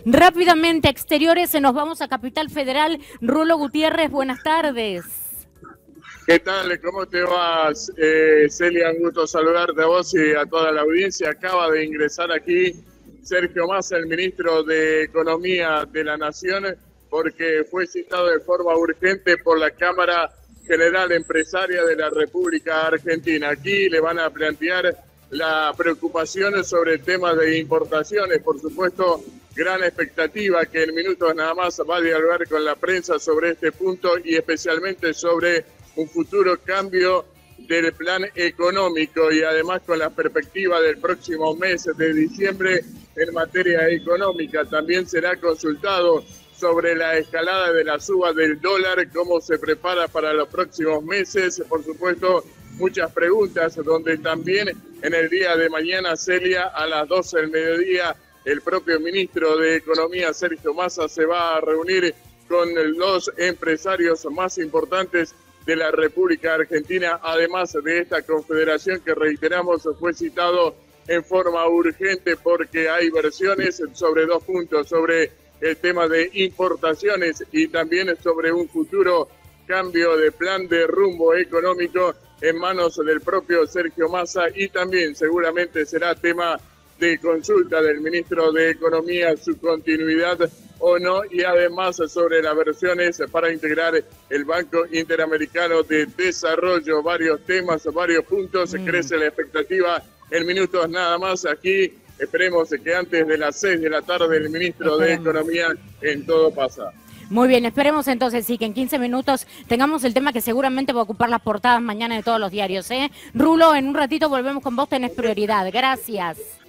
Rápidamente, exteriores, nos vamos a Capital Federal. Rulo Gutiérrez, buenas tardes. ¿Qué tal? ¿Cómo te vas, Celia? Un gusto saludarte a vos y a toda la audiencia. Acaba de ingresar aquí Sergio Massa, el ministro de Economía de la Nación, porque fue citado de forma urgente por la Cámara General Empresaria de la República Argentina. Aquí le van a plantear la preocupación sobre temas de importaciones, por supuesto, gran expectativa que en minutos nada más va a dialogar con la prensa sobre este punto y especialmente sobre un futuro cambio del plan económico y además con la perspectiva del próximo mes de diciembre en materia económica. También será consultado sobre la escalada de la suba del dólar, cómo se prepara para los próximos meses, por supuesto, muchas preguntas, donde también en el día de mañana, Celia, a las 12 del mediodía, el propio ministro de Economía, Sergio Massa, se va a reunir con los empresarios más importantes de la República Argentina, además de esta confederación que, reiteramos, fue citado en forma urgente porque hay versiones sobre dos puntos, sobre el tema de importaciones y también sobre un futuro cambio de plan de rumbo económico en manos del propio Sergio Massa, y también seguramente será tema de consulta del ministro de Economía su continuidad o no, y además sobre las versiones para integrar el Banco Interamericano de Desarrollo. Varios temas, varios puntos, crece la expectativa en minutos nada más. Aquí esperemos que antes de las 6 de la tarde el ministro de Economía en todo pasa. Muy bien, esperemos entonces sí que en 15 minutos tengamos el tema que seguramente va a ocupar las portadas mañana de todos los diarios, ¿eh? Rulo, en un ratito volvemos con vos, tenés prioridad. Gracias.